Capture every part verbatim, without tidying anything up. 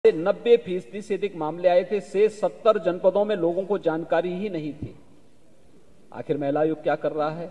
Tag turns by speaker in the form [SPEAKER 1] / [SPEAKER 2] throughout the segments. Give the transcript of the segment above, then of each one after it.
[SPEAKER 1] नब्बे फीसदी से अधिक मामले आए थे। से सत्तर जनपदों में लोगों को जानकारी ही नहीं थी। आखिर महिला आयोग क्या कर रहा है?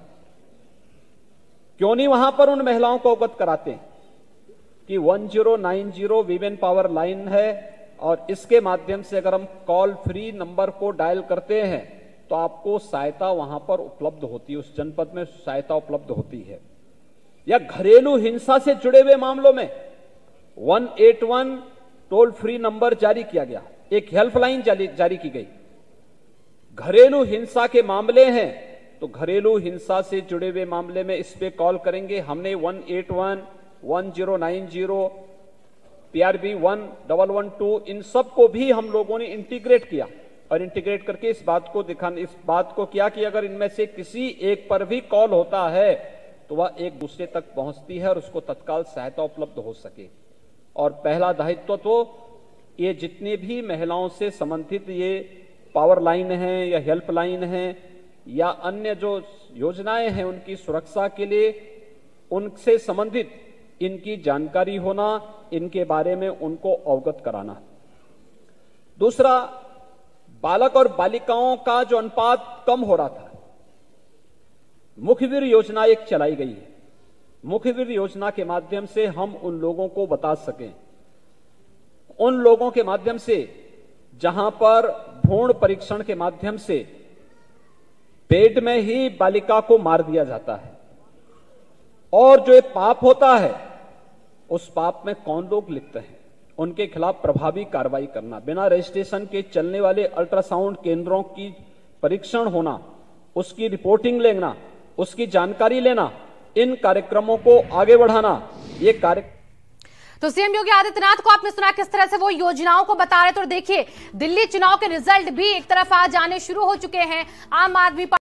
[SPEAKER 1] क्यों नहीं वहां पर उन महिलाओं को अवगत कराते कि one zero nine zero women power line है और इसके माध्यम से अगर हम कॉल फ्री नंबर को डायल करते हैं तो आपको सहायता वहां पर उपलब्ध होती है, उस जनपद में सहायता उपलब्ध होती है। या घरेलू हिंसा से जुड़े हुए मामलों में one eight one toll free number जारी किया गया, एक हेल्पलाइन जारी, जारी की गई। घरेलू हिंसा के मामले हैं तो घरेलू हिंसा से जुड़े हुए मामले में इस पे कॉल करेंगे। हमने one eight one one zero nine zero PRB one double one two इन सब को भी हम लोगों ने इंटीग्रेट किया और इंटीग्रेट करके इस बात को दिखाने इस बात को किया कि अगर इनमें से किसी एक पर भी कॉल होता है तो वह एक दूसरे तक पहुंचती है और उसको तत्काल सहायता उपलब्ध हो सके। और पहला दायित्व तो ये जितनी भी महिलाओं से संबंधित ये पावर लाइन है या हेल्पलाइन है या अन्य जो योजनाएं हैं उनकी सुरक्षा के लिए उनसे संबंधित इनकी जानकारी होना, इनके बारे में उनको अवगत कराना। दूसरा, बालक और बालिकाओं का जो अनुपात कम हो रहा था, मुखबिर योजना एक चलाई गई है। मुखबिर योजना के माध्यम से हम उन लोगों को बता सकें, उन लोगों के माध्यम से जहां पर भ्रूण परीक्षण के माध्यम से पेट में ही बालिका को मार दिया जाता है और जो ये पाप होता है उस पाप में कौन लोग लिप्त हैं, उनके खिलाफ प्रभावी कार्रवाई करना, बिना रजिस्ट्रेशन के चलने वाले अल्ट्रासाउंड केंद्रों की परीक्षण होना, उसकी रिपोर्टिंग लेना, उसकी जानकारी लेना, इन कार्यक्रमों को आगे बढ़ाना। ये कार्य
[SPEAKER 2] तो सीएम योगी आदित्यनाथ को आपने सुना किस तरह से वो योजनाओं को बता रहे थे। और देखिए, दिल्ली चुनाव के रिजल्ट भी एक तरफ आ जाने शुरू हो चुके हैं। आम आदमी